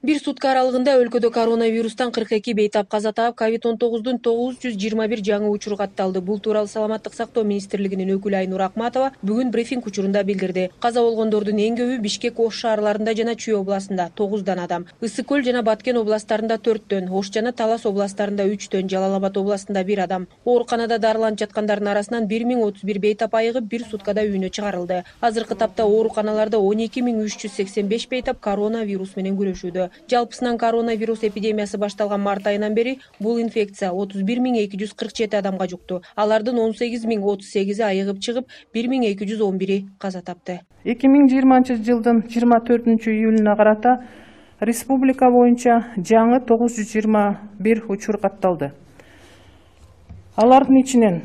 Бир сутка аралыгында өлкөдө коронавирустан 42 бейтап каза таап, COVID-19 921 жаңы учур катталды. Бул тууралуу Саламаттык сактоо министрлигинин өкүлү Айнур Акматова бүгүн брифинг учурунда билдирди. Каза болгондордун эң көбү Бишкек, Ош шаарларында жана Чүй областында 9 адам, Ысык көл жана Баткен областарында 4, Ош жана Талас областарында 3, Жалал Абад областында 1 адам. Ооруканада дарыланып жаткандардын арасынан 1031 бейтап айыгып бир суткада үйүнө чыгарылды. Азыркы тапта ооруканаларда 12385 бейтап коронавирус менен күрөшүүдө. Жалпысынан коронавирус эпидемиясы башталган март айынан бери бул инфекция 31247 адамга жукту. Алардын 18038 айыгып чыгып, 1211 каза тапты. 2020 жылдын 24 июлуна карата республика боюнча жаңы 921 учур катталды. Алардын ичинен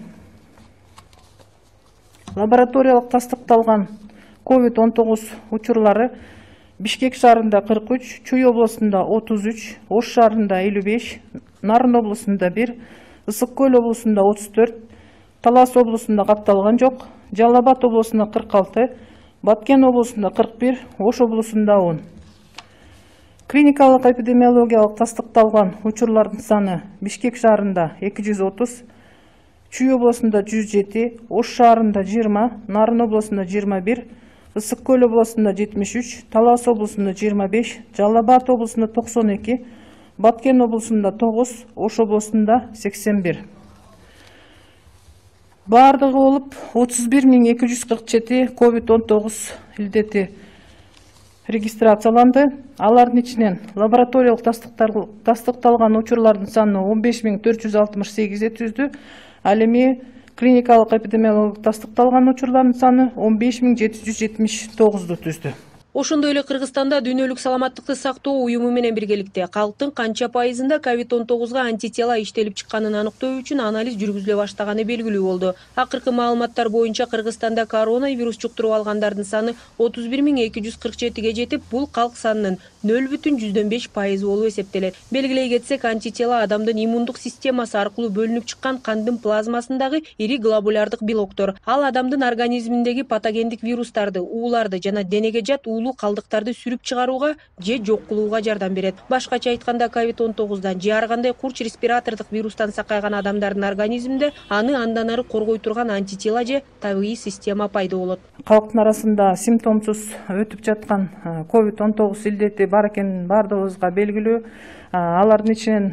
лабораториялык тастыкталган COVID-19 учурлары Бишкек шаарында 43, Чүй областында 33, Ош шаарында 55, Нарын областында 1, Ысык көл областында 34, Талас областында катталган жок, Жалал Абад областында 46, Баткен областында 41, Ош областында 10. Клиникалык эпидемиологиялык тастыкталган учурлардын саны Бишкек шаарында 230, Чүй областында 107, Ош шаарында 20, Нарын областында 21, Ысык көл областында 73, Талас областында 25, Жалал Абад областында 92, Баткен областында 9, Ош областында 81. Бардыгы болуп 31247 COVID-19 илдети регистрацияланды. Алардын ичинен лабораториялык тастыкталган учурлардын саны 15468 түздү. Ал эми клиникалык эпидемиологиялык тастыкталган учурлардын саны 15779 түздү. Ошондой эле Кыргызстанда дүйнөлүк саламаттыкты сактоо уюму менен биргеликте калктын канча пайызында COVID-19 антитела иштелип чыкканын аныктоо үчүн анализ жүргүзүлө баштаганы белгилүү болду. Акыркы маалыматтар боюнча Кыргызстанда коронавирус жуктуруп алгандардын саны 31247 жетип, бул калк санынын 0,5% болуп эсептелет. Белгилей кетсек, антитела адамдын иммундук системасы аркылуу бөлүнүп чыккан кандын плазмасындагы ири глобулярдык белоктор. Ал адамдын организминдеги патогендик вирустарды, ууларды жана денеге жат калдыктарды сүрүп чыгарууга же жок кылууга жардам берет. Башкача айтканда, COVID-19 же ар кандай курч респиратордук вирустан сакайган адамдардын организминде аны андан ары коргой турган антитела же табигый система пайда болот. Калктын арасында симптомсуз өтүп жаткан COVID-19 илдети бар экенин бардыгыбызга белгилүү. Алардын ичинен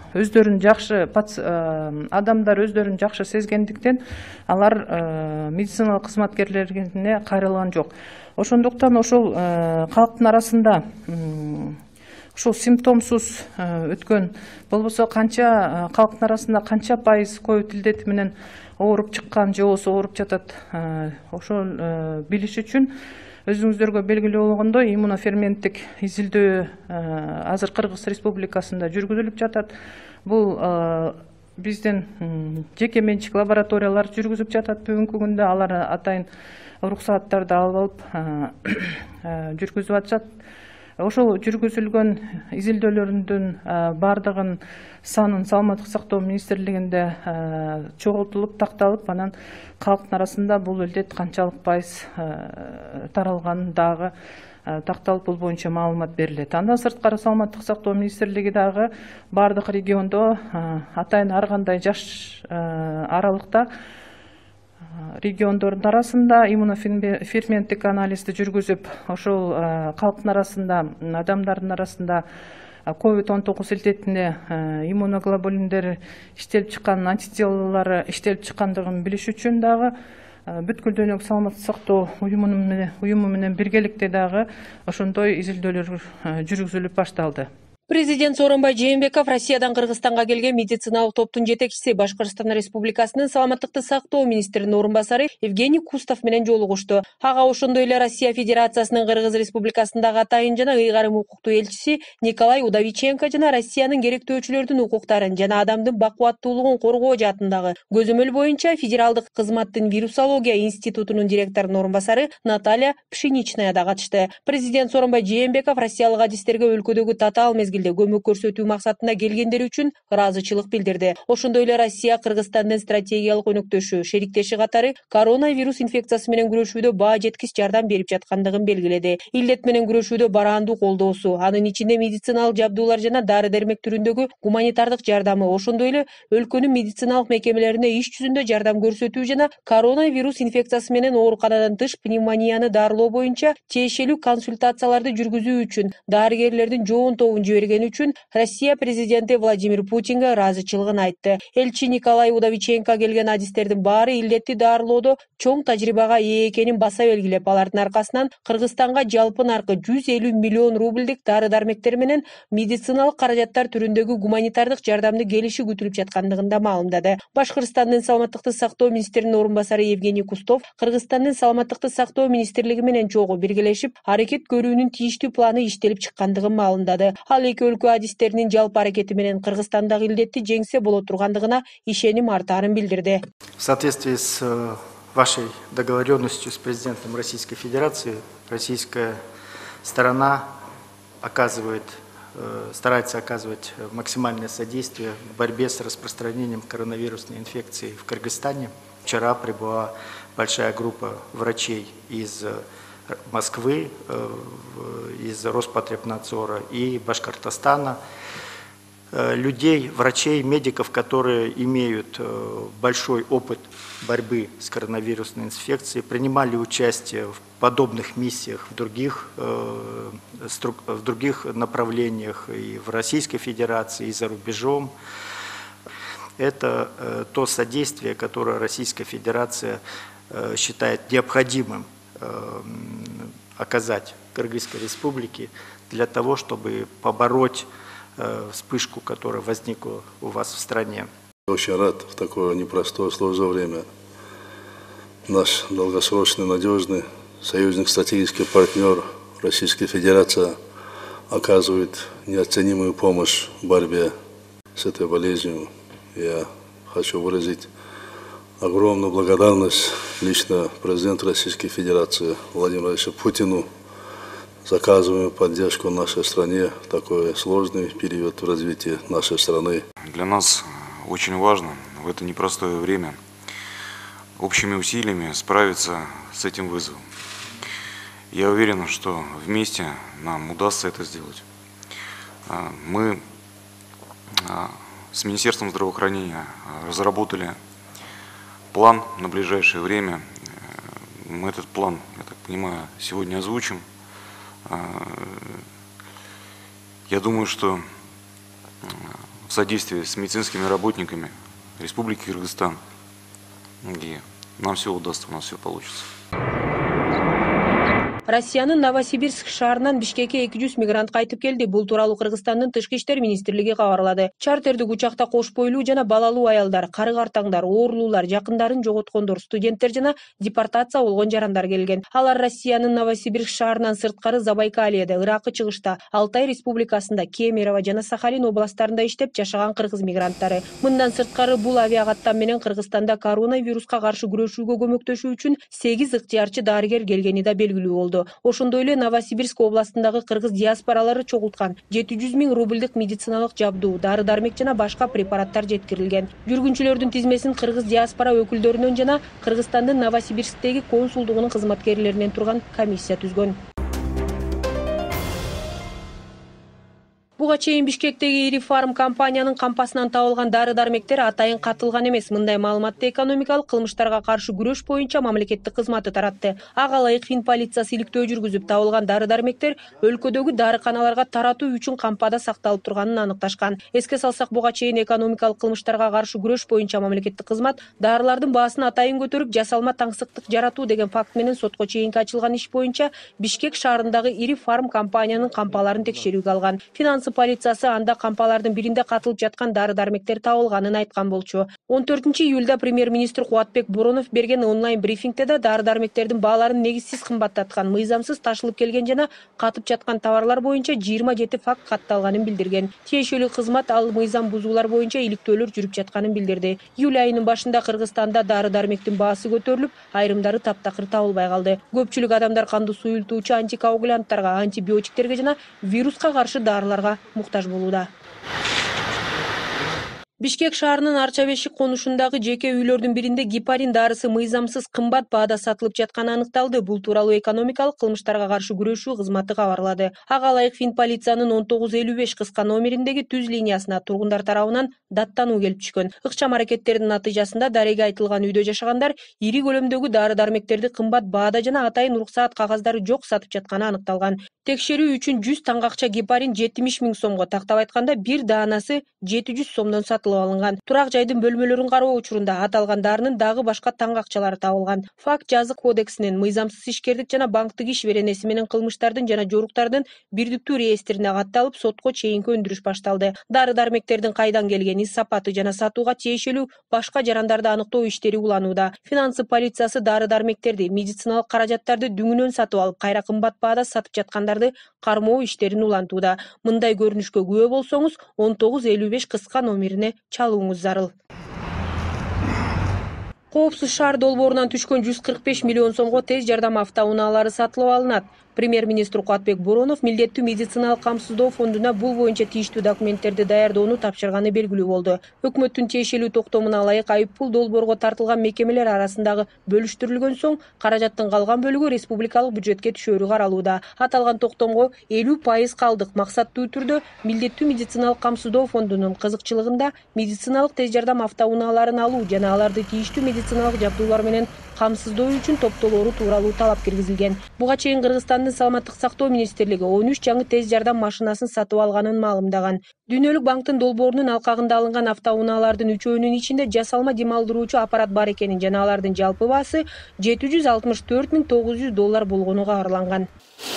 адамдар өздөрүн жакшы сезгендиктен алар медициналык кызматкерлерине кайрылган жок. Ошондуктан ошол калктын арасында ушул симптомсуз өткөн болбосо канча калктын арасында канча пайыз ковид илдети менен ооруп чыккан же болбосо ооруп жатат, ошол билиш үчүн өзүңүздөргө белгилүү болгондой иммуноферменттик изилдөө азыр Кыргыз Республикасында жүргүзүлүп жатат. Бул биздин жеке менчик лабораториялар жүргүзүп жатат. Бүгүнкү күндө алар атайын уруксааттарды алып жүргүзүп атышат. Ошол жүргүзүлгөн изилдөөлөрдүн бардыгын санын Саламаттык сактоо министрлигинде чогултулуп, такталып, анан калктын арасында бул илдет канчалык пайыз таралганын дагы такталып, бул боюнча маалымат берилет. Андан сырткары Саламаттык сактоо министрлиги дагы бардык региондо атайын ар кандай жаш аралыкта региондордун арасында иммуноферменттик анализди жүргүзүп, ошол калктын арасында, адамдардын арасында COVID-19 илдетине иммуноглобулиндер иштелип чыккан, антителалары иштелип чыккандыгын билиш үчүн дагы бүткүл дүйнөлүк саламаттык сактоо уюму менен биргеликте дагы ошондой изилдөөлөр жүргүзүлүп башталды. Президент Сооронбай Жээнбеков Россиядан Кыргызстанга келген медициналык топтун жетекчиси, Башкыртстан Республикасынын саламаттыкты сактоо министринин орун басары Евгений Кустов менен жолугушту. Ага ошондой эле Россия Федерациясынын Кыргыз Республикасындагы атайын жана ыйгарым укуктуу элчиси Николай Удовиченко жана Россиянын керектөөчүлөрдүн укуктарын жана адамдын бакубаттуулугун коргоо жаатындагы көзөмөл боюнча Федералдык кызматтын вирусология институтунун директорунун орун басары Наталья Пшеничная да катышты. Президент Сооронбай Жээнбеков россиялык адистерге өлкөдөгү татаал мезгил мезгилде көмөк көрсөтүү максатында келгендери үчүн ыраазычылык билдирди. Ошондой эле Россия Кыргызстандын стратегиялык өнөктөшү, шериктеши катары коронавирус инфекциясы менен күрөшүүдө баа жеткис жардам берип жаткандыгын белгиледи. Илдет менен күрөшүүдө бараандуу колдоосу, анын ичинде медициналык жабдуулар жана дары-дармек түрүндөгү гуманитардык жардамы, ошондой эле өлкөнүн медициналык мекемелерине иш жүзүндө жардам көрсөтүү жана коронавирус инфекциясы менен ооруканадан тыш пневмонияны дарылоо боюнча тиешелүү консультацияларды жүргүзүү үчүн дарыгерлердин жоон тобун жибергени үчүн Россия президенти Владимир Путинге ыраазычылыгын айтты. Элчи Николай Удовиченко келген адистердин баары илдетти дарылоодо чоң тажрыйбага ээ экенин баса белгилеп, алардын аркасынан Кыргызстанга жалпы наркы 150 миллион рубльдик дары-дармектер менен медициналык каражаттар түрүндөгү гуманитардык жардамды келиши күтүлүп жаткандыгын да маалымдады. Башкырстандын саламаттыкты сактоо министринин орун басары Евгений Кустов Кыргызстандын саламаттыкты сактоо министрлиги менен чогуу биргелешип, аракет көрүүнүн тийиштүү планы иштелип чыккандыгын маалымдады. Ал эки өлкө адистеринин жалпы аракети менен Кыргызстандагы илдетти жеңсе боло тургандыгына ишеним артаарын билдирди. В соответствии с вашей договоренностью с президентом Российской Федерации, российская сторона старается оказывать максимальное содействие в борьбе с распространением коронавирусной инфекции в Кыргызстане. Вчера прибыла большая группа врачей из Москвы, из Роспотребнадзора и Башкортостана. Людей, врачей, медиков, которые имеют большой опыт борьбы с коронавирусной инфекцией, принимали участие в подобных миссиях в других направлениях и в Российской Федерации, и за рубежом. Это то содействие, которое Российская Федерация считает необходимым оказать Кыргызской Республике для того, чтобы побороть вспышку, которая возникла у вас в стране. Очень рад в такое непростое, сложное время. Наш долгосрочный, надежный союзник, стратегический партнер Российская Федерация оказывает неоценимую помощь в борьбе с этой болезнью. Я хочу выразить огромную благодарность лично президенту Российской Федерации Владимиру Владимировичу Путину за оказываемую поддержку нашей стране в такой сложный период в развитии нашей страны. Для нас очень важно в это непростое время общими усилиями справиться с этим вызовом. Я уверен, что вместе нам удастся это сделать. Мы с Министерством здравоохранения разработали план на ближайшее время. Мы этот план, я так понимаю, сегодня озвучим. Я думаю, что в содействии с медицинскими работниками Республики Кыргызстан и нам все удастся, у нас все получится. Россиянын Новосибирск шаарынан Бишкекке 200 мигрант кайтып келди. Бул тууралуу Кыргызстандын Тышкы иштер министрлиги кабарлады. Чартердик учакта кош бойлуу жана балалуу аялдар, кары-картаңдар, оорулуулар, жакындарын жоготкондор, студенттер жана депортация болгон жарандар келген. Алар Россиянын Новосибирск шаарынан сырткары Забайкальеде, Иракы чыгышта, Алтай республикасында, Кемерово жана Сахалин областтарында иштеп жашаган кыргыз мигранттары. Мындан сырткары бул авиакаттам менен Кыргызстанда коронавируска каршы күрөшүүгө көмөктөшүү үчүн 8 ыктыярчы дарыгер келгени да белгилүү болду. Ошондой эле Новосибирск областындагы кыргыз диаспоралары чогулткан 700 000 рубльдик медициналык жабдуу, дары-дармек жана башка препараттар жеткирилген. Жүргүнчүлөрдүн тизмесин кыргыз диаспора өкүлдөрүнөн жана Кыргызстандын Новосибирсктеги консулдугунун кызматкерлеринен турган комиссия түзгөн. Буга чейин Бишкектеги ири фарм компаниянын кампасынан табылган дары-дармектер атайын катылган эмес. Мындай маалыматты экономикалык кылмыштарга каршы күрөш боюнча мамлекеттик кызматы таратты. Ага ылайык Фин полициясы иликтөө жүргүзүп, табылган дары-дармектер өлкөдөгү дарыканаларга таратуу үчүн кампада сакталып турганын аныкташкан. Эске салсак, буга чейин экономикалык кылмыштарга каршы күрөш боюнча мамлекеттик кызмат дарылардын баасын атайын көтөрүп, жасалма таңсыктык жаратуу деген факт менен сотко чейинки ачылган иш боюнча Бишкек шаарындагы ири фарм компаниянын кампаларын текшерүүгө алган. Полициясы анда кампалардын биринде катылып жаткан дары-дармектер табылганын айткан болчу. 14-июлда премьер-министр Кубатбек Боронов берген онлайн брифингде да дары-дармектердин бааларын негизсиз кымбаттаткан, мыйзамсыз ташылып келген жана катып жаткан товарлар боюнча 27 факт катталганын билдирген. Тиешелүү кызмат ал мыйзам бузуулар боюнча иликтөөлөр жүрүп жатканын билдирди. Июль айынын башында Кыргызстанда дары-дармектин баасы көтөрүлүп, айрымдары таптакыр табылбай калды. Көпчүлүк адамдар канды суюлтуучу антикоагулянттарга, антибиотиктерге жана вируска каршы дарыларга жардамга муктаж болууда. Бишкек шаарынын Арча Бешик конушундагы жеке үйлөрдүн биринде гепарин дарысы мыйзамсыз кымбат баада сатылып жатканы аныкталды. Бул тууралуу экономикалык кылмыштарга каршы күрөшүү кызматы кабарлады. Ага ылайык Финполициянын 1955 кыска номериндеги түз линиясына тургундар тарабынан даттануу келип түшкөн. Ыкчам аракеттердин натыйжасында дареге айтылган үйдө жашагандар ири көлөмдөгү дары-дармектерди кымбат баада жана атайын уруксаат кагаздары жок сатып жатканы аныкталган. Текшерүү үчүн 100 таңгакча гепарин 70 000 сомго, тактап айтканда бир даанасы 700 сомдон сатылып алынган. Турак жайдын бөлмөлөрүн кароо учурунда аталган дарынын дагы башка таңгакчалары табылган. Факт жазык кодексинин мыйзамсыз ишкердик жана банктык иш беренеси менен кылмыштардын жана жоруктардын бирдиктүү реестрине катталып, сотко чейинки өндүрүш башталды. Дары-дармектердин кайдан келгени, сапаты жана сатууга тиешелүү башка жарандарды аныктоо иштери уланууда. Финансы полициясы дары-дармектерди, медициналык каражаттарды дүңүнөн сатып алып, кайра кымбат баада сатып жаткандарды кармоо иштерин улантууда. Мындай көрүнүшкө күбө болсоңуз 1955 кыска номерине чалууңуз зарыл. Коопсуз шаар долбоорунан түшкөн 145 миллион сомго тез жардам автоунаалары сатылып алынат. Премьер-министр Кубатбек Боронов милдеттүү медициналык камсыздоо фондуна бул боюнча тииштүү документтерди даярдоону тапшырганы белгилүү болду. Өкмөттүн тиешелүү токтомуна ылайык айыппул долбоорго тартылган мекемелер арасындагы бөлүштүрүлгөн соң каражаттын калган бөлүгү республикалык бюджетке түшөрү каралууда. Аталган токтомго 50% калдык. Максаттуу түрдө милдеттүү медициналык камсыздоо фондунун кызыкчылыгында медициналык тез жардам автоунааларын алуу жана аларды тииштүү медициналык жабдуулар менен камсыздоо үчүн топтолоору тууралуу талап киргизилген. Буга чейин Кыргызстандын саламаттык сактоо министрлиги 13 жаңы тез жардам машинасын сатып алганын маалымдаган. Дүйнөлүк банктын долбоорунун алкагында алынган автоунаалардын үчөөнүн ичинде жасалма дем алдыруучу аппарат бар экенин жана алардын жалпы баасы $764,900 болгону кабарланган.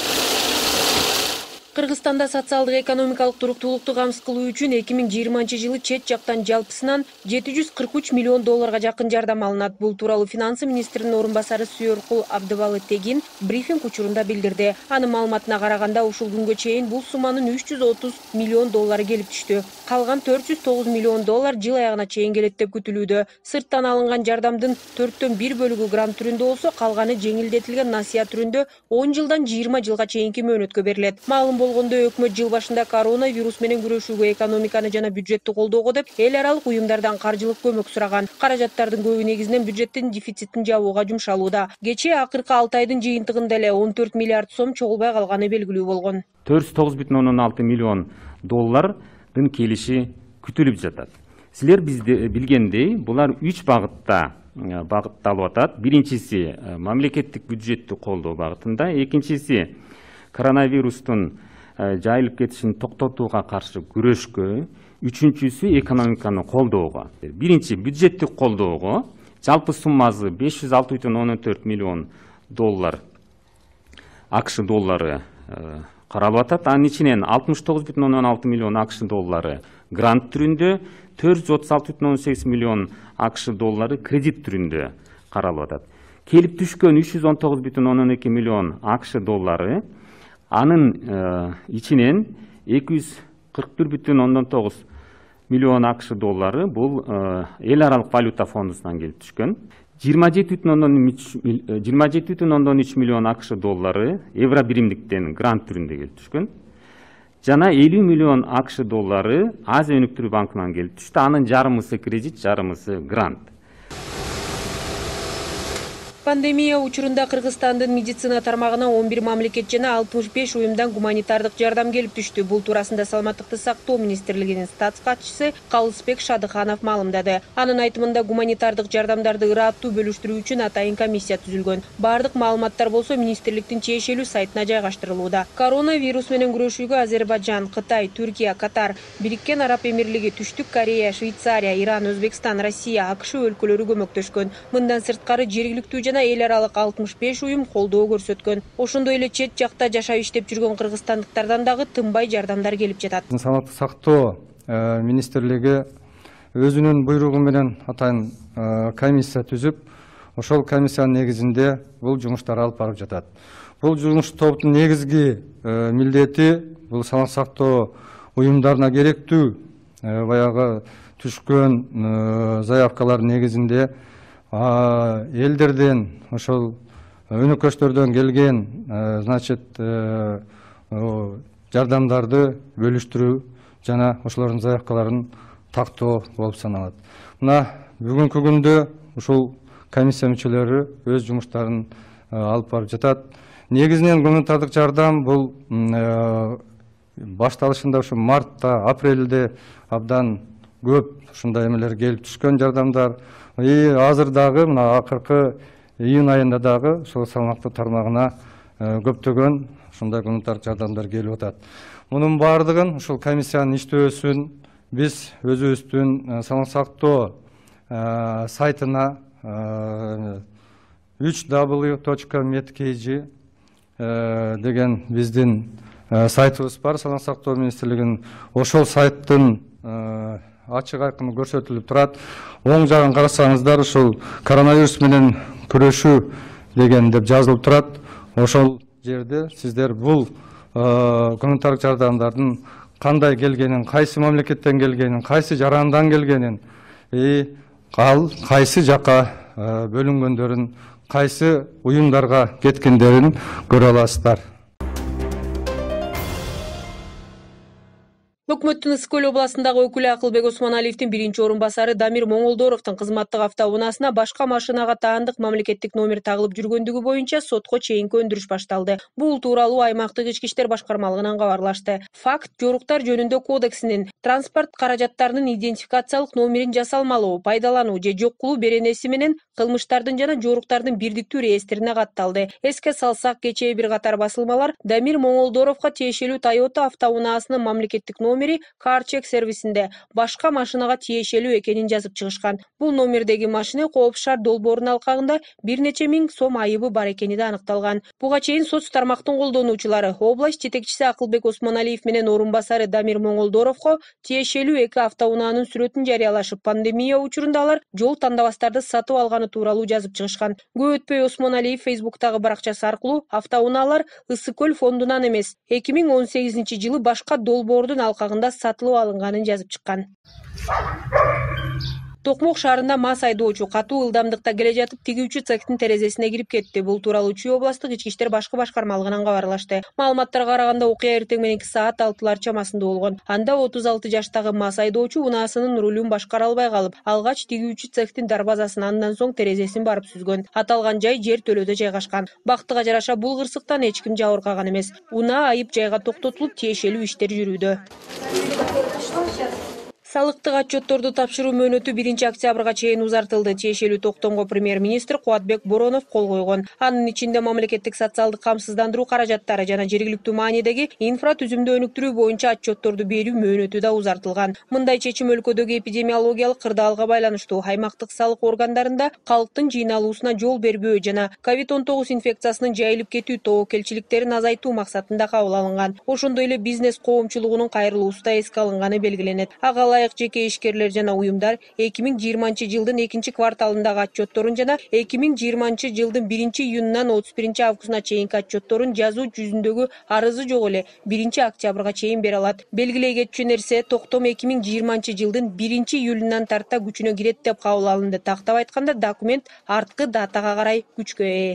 Кыргызстанда социалдык экономикалык туруктуулукту камсыз кылуу үчүн 2020 жылы чет жактан жалпысынан $743 миллион жакын жардам алынат. Бул тууралуу финансы министринин орун басары Сүйөркул Абдыбалы Тегин брифинг учурунда билдирди. Анын маалыматына караганда ушул күнгө чейин бул сумманын $330 миллион келип түштү. Калган $409 миллион жыл аягына чейин келет деп күтүлүүдө. Сырттан алынган жардамдын 4/1 бөлүгү грант түрүндө болсо, калганы жеңилдетилген насыя түрүндө 10 жылдан 20 жылга чейинки мөөнөткө берилет. Маалым болгондо өкмөт жыл башында коронавирус менен күрөшүүгө экономиканы жана бюджетти колдоого деп эл аралык уюмдардан каржылык көмөк сураган. Каражаттардын көбү негизинен бюджеттин дефицитин жабууга жумшалууда. Кечээ акыркы 6 айдын жыйынтыгында эле 14 миллиард сом чогулбай калганы белгилүү болгон. $409,6 миллион келиши күтүлүп жатат. Силер бизде билгендей, булар 3 багытта багытталып атат. Биринчиси мамлекеттик бюджетти колдоо багытында, экинчиси коронавирустун жайылып кетишин токтотууга каршы күрөшкө, үчүнчүсү экономиканы колдоого. Биринчи бюджеттик колдоого жалпы суммасы $506,14 миллион АКШ доллары каралып атат. Анын ичинен $69,16 миллион АКШ доллары грант түрүндө, $436,18 миллион АКШ доллары кредит түрүндө каралып атат. Келип түшкөн $319,12 миллион АКШ доллары анын ичинен $241,9 миллион АКШ доллары бул эл аралык валюта фондунан келип түшкөн. 27,3 миллион АКШ доллары евро биримдиктен грант түрүндө келип түшкөн. Жана 50 миллион АКШ доллары Азия өнүктүрүү банкынан келип түштү. Анын жарымысы кредит, жарымысы грант. Пандемия учурунда Кыргызстандын медицина тармагына 11 мамлекет жана 65 уюмдан гуманитардык жардам келип түштү. Бул туурасында Саламаттыкты сактоо министрлигинин статс катчысы Калысбек Шадыханов маалымдады. Анын айтымында гуманитардык жардамдарды ырааттуу бөлүштүрүү үчүн атайын комиссия түзүлгөн. Бардык маалыматтар болсо министрликтин чечилүү сайтына жайгаштырылууда. Коронавирус менен күрөшүүгө Азербайжан, Кытай, Түркия, Катар, Бириккен Араб Эмирлиги, Түштүк Корея, Швейцария, Иран, Өзбекстан, Россия, АКШ өлкөлөрү көмөктөшкөн. Мындан сырткары жергиликтүү жана эл аралык 65 уюм колдоо көрсөткөн. Ошондой эле чет жакта жашап иштеп жүргөн кыргызстандыктардан дагы тынбай жардамдар келип жатат. Саламаттык сактоо министрлиги өзүнүн буйругу менен атайын комиссия түзүп, ошол комиссиянын негизинде бул жумуштар алып барып жатат. Бул жумуш топтун негизги милдети бул саламаттык сактоо уюмдарына керектүү баягы түшкөн заявкалар негизинде элдерден, ошол өнөкөштөрдөн келген, значит, жардамдарды бөлүштүрүү жана ошолордун заявкаларын тактоо болуп саналат. Мына бүгүнкү күндө ушул комиссия мүчөлөрү өз жумуштарын алып барып жатат. Негизинен гуманитардык жардам бул башталышында ушу мартта, апрелде абдан көп ушундай эмелер келип түшкөн жардамдар. Азыр дагы мына акыркы июнь айында дагы ушул салмактуу тармагына көптөгөн ушундай гуманитардык жардамдар келип атат. Мунун баардыгын ушул комиссиянын иштөөсүн биз өзүбүздүн саламаттык сактоо сайтына www.medkg деген биздин сайтыбыз бар, саламаттык сактоо министрлигинин. Ошол сайттын ачык айкын көрсөтүлүп турат. Оң жагын карасаңыздар, ушул коронавирус менен күрөшүү деген деп жазылып турат. Ошол жерде сиздер бул гуманитардык жардамдардын кандай келгенин, кайсы мамлекеттен келгенин, кайсы жарандан келгенин, ал кайсы жака бөлүнгөндөрүн, кайсы уюмдарга кеткендерин көрө аласыздар. Өкмөттүн Ысык Көл областындагы өкүлү Акылбек Осмоналиевдин биринчи орун басары Дамир Моңолдоровдун кызматтык автоунаасына башка машинага таандык мамлекеттик номер тагылып жүргөндүгү боюнча сотко чейинки өндүрүш башталды. Бул тууралуу аймактык ички иштер башкармалыгынан кабарлашты. Факт жоруктар жөнүндө кодексинин транспорт каражаттарынын идентификациялык номерин жасалмалоо, пайдалануу же жок кылуу беренеси менен кылмыштардын жана жоруктардын бирдиктүү реестрине катталды. Эске салсак, кечээ бир катар басылмалар Дамир Моңолдоровго тиешелүү Toyota автоунаасынын мамлекеттик номери CarCheck сервисинде башка машинага тиешелүү экенин жазып чыгышкан. Бул номердеги машина Коопсуз шаар долбоорунун алкагында бир нече миң сом айыбы бар экени да аныкталган. Буга чейин соц тармактын колдонуучулары область жетекчиси Акылбек Осмоналиев менен орун басары Дамир Моңолдоровго тиешелүү эки автоунаанын сүрөтүн жарыялашып, пандемия учурунда алар жол тандабастарды сатып алганы тууралуу жазып чыгышкан. Көп өтпөй Осмоналиев Facebook'тагы баракчасы аркылуу автоунаалар Ысык Көл фондунан эмес, 2018-жылы башка долбоордун алкагында сатылып алынганын жазып чыккан. Токмок шаарында мас айдоочу катуу ылдамдыкта келе жатып тигүүчү цехтин терезесине кирип кетти. Бул тууралуу Чүй областык ички иштер башкы башкармалыгынан кабарлашты. Маалыматтарга караганда окуя эртең мененки саат 6-лар чамасында болгон. Анда 36 жаштагы мас айдоочу унаасынын рулун башкара албай калып, алгач тигүүчү цехтин дарбазасын, андан соң терезесин барып сүзгөн. Аталган жай жер төлөдө жайгашкан. Бактыга жараша бул кырсыктан эч ким жабыркаган эмес. Унаа айып жайга токтотулуп, тиешелүү иштер жүрүүдө. Салыктык отчетторду тапшыруу мөөнөтү 1-октябрга чейин узартылды. Тиешелүү токтомго премьер-министр Кубатбек Боронов кол койгон. Анын ичинде мамлекеттик социалдык камсыздандыруу каражаттары жана жергиликтүү маанидеги инфра түзүмдү өнүктүрүү боюнча отчетторду берүү мөөнөтү да узартылган. Мындай чечим өлкөдөгү эпидемиологиялык кырдаалга байланыштуу аймактык салык органдарында калктын жыйналуусуна жол бербөө жана COVID-19 инфекциясынын жайылып кетүү тобокелчиликтерин азайтуу максатында кабыл алынган. Ошондой эле бизнес коомчулугунун кайрылуусу да эске алынганы белгиленет. Жеке ишкерлер жана уюмдар 2020-жылдын 2-кварталындагы отчетторун жана 2020-жылдын 1-июнунан 31-августуна чейинки отчетторун жазуу жүзүндөгү арызы жок эле 1-октябрга чейин бере алат. Белгилей кетчү нерсе, токтом 2020-жылдын 1-июлунан тарта күчүнө кирет деп кабыл алынды. Тактап айтканда, документ арткы датага карай күчкө ээ.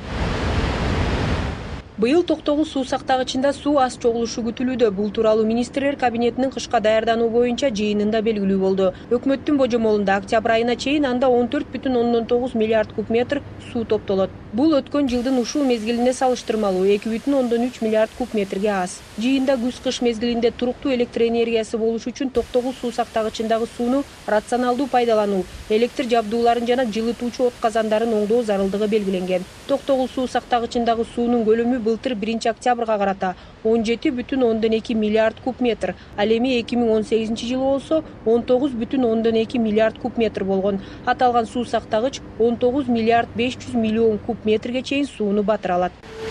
Быйыл токтогул суу сактагычында суу аз чогулушу күтүлүүдө. Бул тууралуу министрлер кабинетинин кышка даярдануу боюнча жыйынында белгилүү болду. Өкмөттүн божомолунда октябрь айына чейин анда 14,9 миллиард куб метр суу топтолот. Бул өткөн жылдын ушул мезгилине салыштырмалуу 2,3 миллиард куб метрге аз. Жыйында күз-кыш мезгилинде туруктуу электр энергиясы болуш үчүн токтогул суу сактагычындагы сууну рационалдуу пайдалануу, электр жабдууларын жана жылытуучу от казандарын оңдоо зарылдыгы белгиленген. Токтогул суу сактагычындагы суунун көлөмү былтыр 1-октябрга карата 17,2 миллиард куб метр, ал эми 2018-жылы болсо 19,2 миллиард куб метр болгон. Аталган суу сактагыч 19 миллиард 500 миллион куб метрге чейин сууну батыра алат.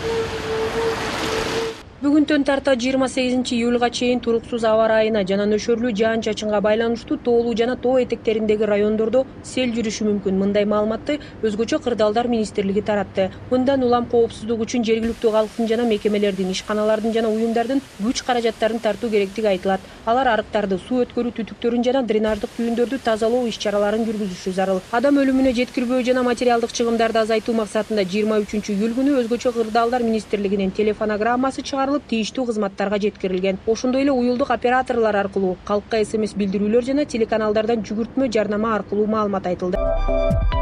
Бүгүнтөн тарта 28-июлга чейин туруксуз аба ырайына жана нөшөрлүү жаан-чачынга байланыштуу тоолуу жана тоо этектериндеги райондордо сел жүрүшү мүмкүн. Мындай маалыматты өзгөчө кырдаалдар министрлиги таратты. Мындан улам коопсуздук үчүн жергиликтүү калктын жана мекемелердин, ишканалардын жана уюмдардын күч каражаттарын тартуу керектиги айтылат. Алар арыктарды, суу өткөрүү түтүктөрүн жана дренаждык түйүндөрдү тазалоо иш-чараларын жүргүзүшү зарыл. Адам өлүмүнө жеткирбөө жана материалдык чыгымдарды азайтуу максатында 23-июль күнү өзгөчө кырдаалдар министрлигинин телефонограммасы чыгарылып, чыгарылып, тийиштүү кызматтарга жеткирилген. Ошондой эле уюлдук операторлор аркылуу, калкка СМС билдирүүлөр жана телеканалдардан жүгүртмө жарнама аркылуу маалымат айтылды.